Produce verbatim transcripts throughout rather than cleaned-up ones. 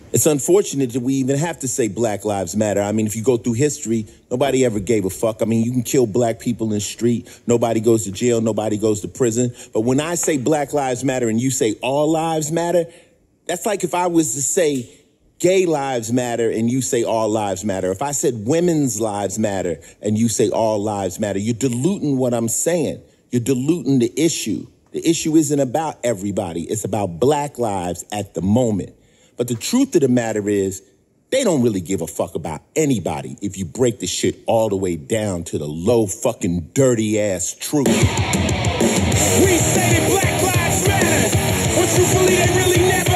It's unfortunate that we even have to say Black Lives Matter. I mean, if you go through history, nobody ever gave a fuck. I mean, you can kill black people in the street. Nobody goes to jail. Nobody goes to prison. But when I say Black Lives Matter and you say all lives matter, that's like if I was to say gay lives matter and you say all lives matter. If I said women's lives matter and you say all lives matter, you're diluting what I'm saying. You're diluting the issue. The issue isn't about everybody. It's about black lives at the moment. But the truth of the matter is, they don't really give a fuck about anybody if you break the shit all the way down to the low fucking dirty ass truth. We say that Black Lives Matter, but truthfully they really never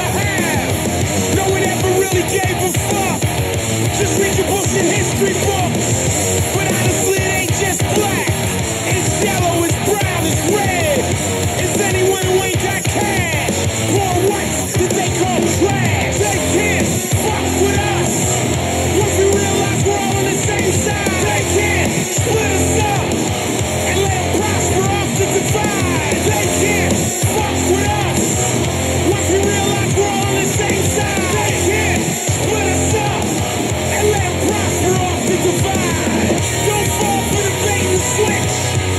have. No one ever really gave a fuck. Just read your books and history books. But honestly, it ain't just black. It's yellow, it's brown, it's red. It's anyone who ain't got cash. Poor whites that they call trash. They can't fuck with us. Once we realize we're all on the same side, they can't split us up and let them prosper off to divide. They can't fuck with us. Once we realize we're all on the same side, they can't split us up and let them prosper off to divide. Don't fall for the bait and switch.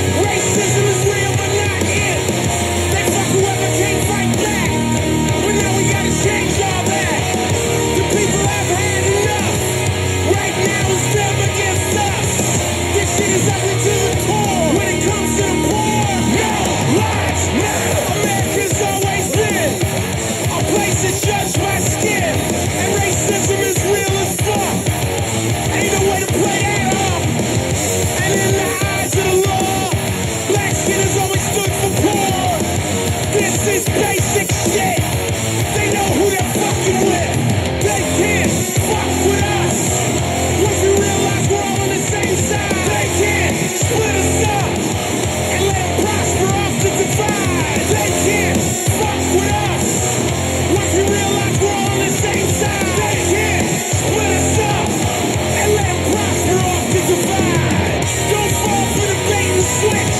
Racism is real but not it. They fuck whoever can't fight back. But now we gotta change all that. The people have had enough. Right now it's them against us. This shit is ugly to the core. When it comes to the poor, no lives matter. America's always been a place that's judged by skin. And racism is real as fuck. Ain't no way to play that off. And in the eyes of the law, black skin has always stood for poor. This is basic shit. They know who they're fucking with. They can't fuck with us. Once we realize we're all on the same side, they can't split us up and let them prosper off to divide. They can't fuck with us. Once we realize we're all on the same side, they can't split us up and let them prosper off to divide. Don't fall for the bait and switch.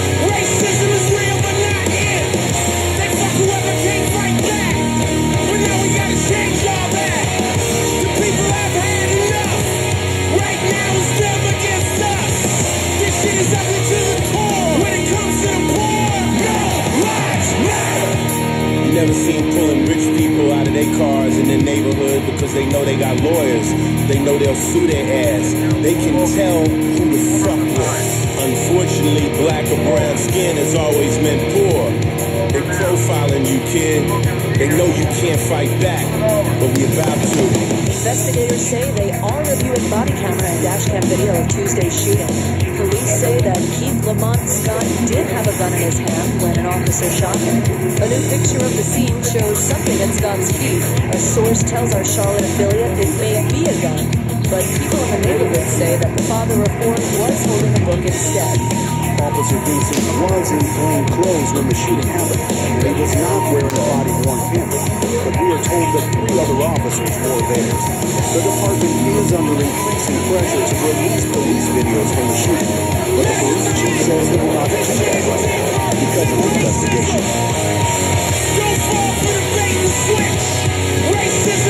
Racism is real but not it. They fuck whoever can't fight back. But now we gotta change all that. The people have had enough. Right now it's them against us. This shit is ugly to the core. When it comes to the poor, no lives matter. You never see them pulling rich people out of their cars in their neighborhood because they know they got lawyers. They know they'll sue their ass. They can tell who to fuck with. Unfortunately, black or brown skin has always meant poor. They profiling you, kid. They know you can't fight back, but we about to. Investigators say they are reviewing body camera and dashcam video of Tuesday's shooting. Police say that Keith Lamont Scott did have a gun in his hand when an officer shot him. A new picture of the scene shows something at Scott's feet. A source tells our Charlotte affiliate it may be a gun, but people in the neighborhood say that the father reported was holding a book instead. Officer Vincent was in plain clothes when the shooting happened, and he was not wearing a body-worn pin. But we are told that three other officers wore theirs. The department is under increasing pressure to release police videos from the shooting, but the police chief says they will not accept that right because of the investigation. Don't fall for the bait and switch. Racism